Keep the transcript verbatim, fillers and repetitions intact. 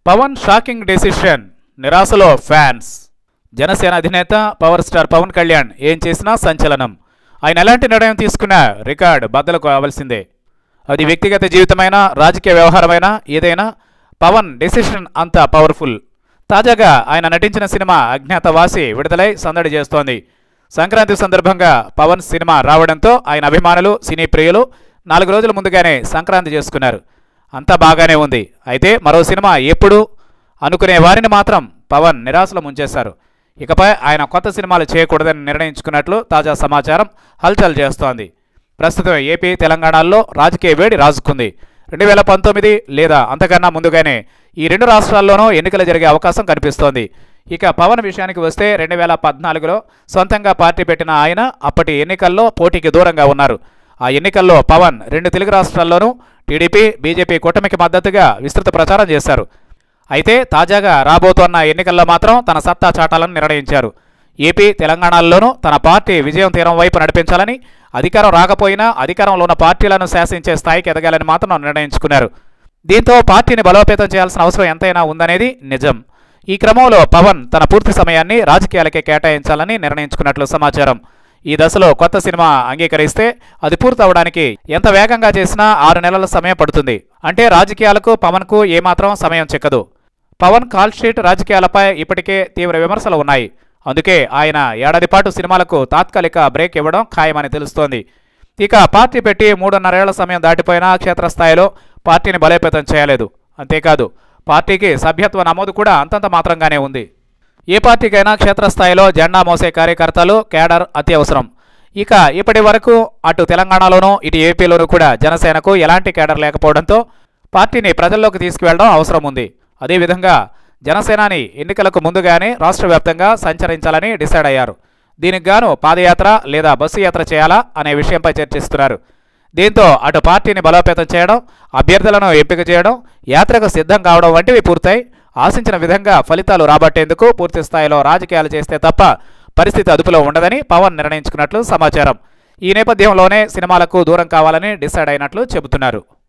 Pawan shocking decision, నిరాశలో fans. Janasena అధినేత power star Pawan Kalyan ఏం చేసినా సంచలనం. ఆయన ఎలాంటి నిర్ణయం తీసుకున్నా రికార్డ్ బద్దలు కావాల్సిందే. అది వ్యక్తిగత జీవితమైనా రాజకీయ వ్యవహారమైనా ఏదైనా పవన్ డెసిషన్ అంత పవర్ఫుల్. తాజాగా ఆయన నటించిన సినిమా అజ్ఞాతవాసి విడుదలై సందడి చేస్తోంది. సంక్రాంతి సందర్భంగా పవన్ సినిమా రావడంతో ఆయన అభిమానులు, సినీ ప్రియులు నాలుగు రోజుల ముందుగానే సంక్రాంతి చేసుకున్నారు. అంతా బాగానే ఉంది. అయితే మరో సినిమా ఎప్పుడు అనుకునే వారిని మాత్రం పవన్ నిరాశలో ముంచేశారు. ఇకపై ఆయన కొత్త సినిమాలు చేయకూడదని నిర్ణయించుకున్నట్లు తాజా సమాచారం హల్చల్ చేస్తోంది. ప్రస్తుతం ఏపీ, తెలంగాణలో రాజకీయ వేడి రాజుకుంది. రెండు వేల పంతొమ్మిది లేదా అంతకన్నా ముందుగానే ఈ రెండు రాష్ట్రాల్లోనూ ఎన్నికలు జరిగే అవకాశం కనిపిస్తోంది. ఇక పవన్ విషయానికి వస్తే రెండు వేల పద్నాలుగులో సొంతంగా పార్టీ పెట్టిన ఆయన అప్పటి ఎన్నికల్లో పోటీకి దూరంగా ఉన్నారు. ఆ ఎన్నికల్లో పవన్ రెండు తెలుగు రాష్ట్రాల్లోనూ టీడీపీ, బీజేపీ కూటమికి మద్దతుగా విస్తృత ప్రచారం చేశారు. అయితే తాజాగా రాబోతోన్న ఎన్నికల్లో మాత్రం తన సత్తా చాటాలని నిర్ణయించారు. ఏపీ, తెలంగాణల్లోనూ తన పార్టీ విజయం తీరం వైపు నడిపించాలని, అధికారం రాకపోయినా అధికారంలో ఉన్న పార్టీలను శాసించే స్థాయికి ఎదగాలని మాత్రం నిర్ణయించుకున్నారు. దీంతో పార్టీని బలోపేతం చేయాల్సిన అవసరం ఎంతైనా ఉందనేది నిజం. ఈ క్రమంలో పవన్ తన పూర్తి సమయాన్ని రాజకీయాలకే కేటాయించాలని నిర్ణయించుకున్నట్లు సమాచారం. ఈ దశలో కొత్త సినిమా అంగీకరిస్తే అది పూర్తవడానికి ఎంత వేగంగా చేసినా ఆరు నెలల సమయం పడుతుంది. అంటే రాజకీయాలకు పవన్కు ఏమాత్రం సమయం చిక్కదు. పవన్ కాల్ షీట్ రాజకీయాలపై ఇప్పటికే తీవ్ర విమర్శలు ఉన్నాయి. అందుకే ఆయన ఏడాది పాటు సినిమాలకు తాత్కాలిక బ్రేక్ ఇవ్వడం ఖాయమని తెలుస్తోంది. ఇక పార్టీ పెట్టి మూడున్నరేళ్ల సమయం దాటిపోయినా క్షేత్రస్థాయిలో పార్టీని బలోపేతం చేయలేదు. అంతేకాదు పార్టీకి సభ్యత్వ నమోదు కూడా అంతంత మాత్రంగానే ఉంది. ఏ పార్టీకైనా క్షేత్రస్థాయిలో జెండా మోసే కార్యకర్తలు, కేడర్ అత్యవసరం. ఇక ఇప్పటి వరకు అటు తెలంగాణలోనూ ఇటు ఏపీలోనూ కూడా జనసేనకు ఎలాంటి కేడర్ లేకపోవడంతో పార్టీని ప్రజల్లోకి తీసుకువెళ్లడం అవసరం ఉంది. అదేవిధంగా జనసేనాని ఎన్నికలకు ముందుగానే రాష్ట్ర వ్యాప్తంగా సంచరించాలని డిసైడ్ అయ్యారు. దీనికి గాను పాదయాత్ర లేదా బస్సు యాత్ర చేయాలా అనే విషయంపై చర్చిస్తున్నారు. దీంతో అటు పార్టీని బలోపేతం చేయడం, అభ్యర్థులను ఎంపిక చేయడం, యాత్రకు సిద్ధం కావడం వంటివి పూర్తయి ఆశించిన విధంగా ఫలితాలు రాబట్టేందుకు పూర్తి స్థాయిలో రాజకీయాలు చేస్తే తప్ప పరిస్థితి అదుపులో ఉండదని పవన్ నిర్ణయించుకున్నట్లు సమాచారం. ఈ నేపథ్యంలోనే సినిమాలకు దూరం కావాలని డిసైడ్ అయినట్లు చెబుతున్నారు.